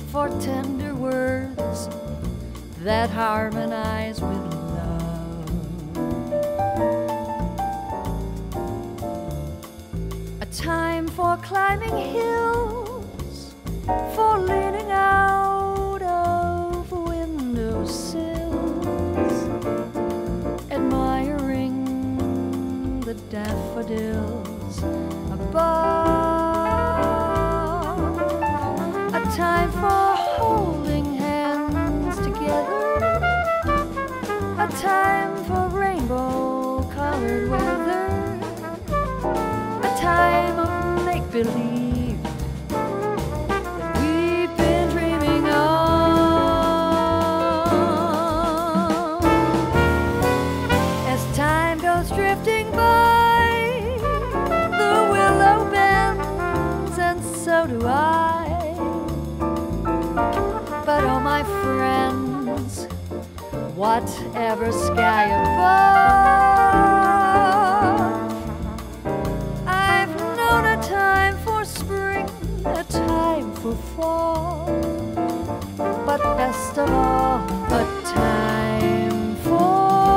for tender words that harmonize with love. A time for climbing hills, for leaning out of windowsills, admiring the daffodils above. A time for holding hands together, a time for rainbow-colored weather, a time of make-believe that we've been dreaming of. As time goes drifting by, the willow bends, and so do I. But oh, my friends, whatever sky above, I've known a time for spring, a time for fall, but best of all, a time for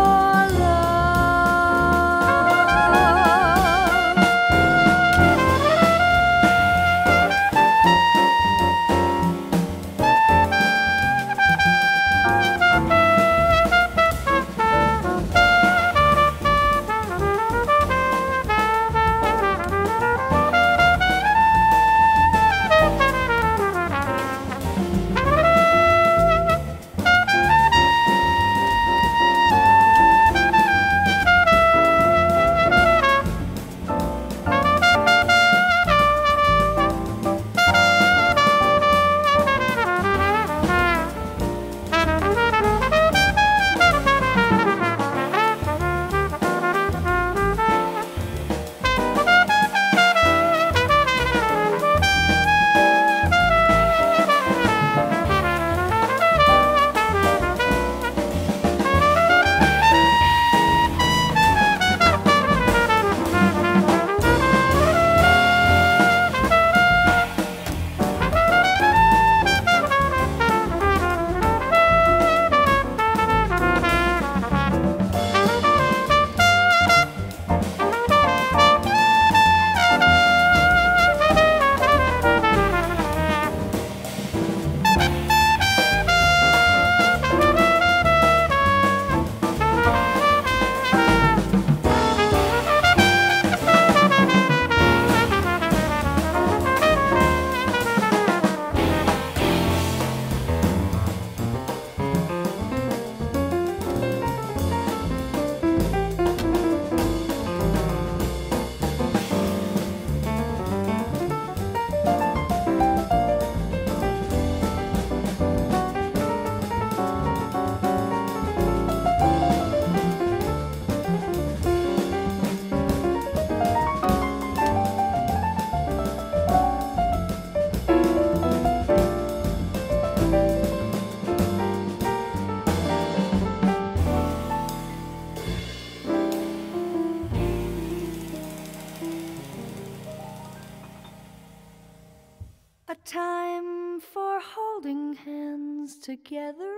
a time for holding hands together,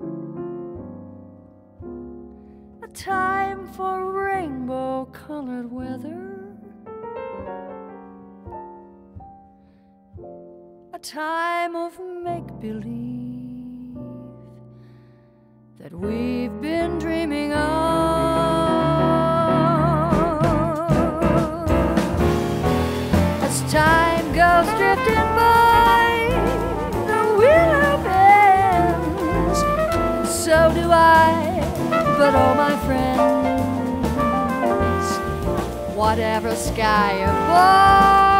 a time for rainbow-colored weather, a time of make-believe that we've been dreaming of. As time goes drifting by, the willow bends, so do I. But oh, my friends, whatever sky above,